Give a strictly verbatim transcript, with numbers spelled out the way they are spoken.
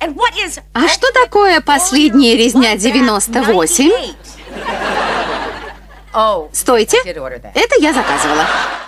А что такое последняя резня девяносто восемь? Стойте, это я заказывала.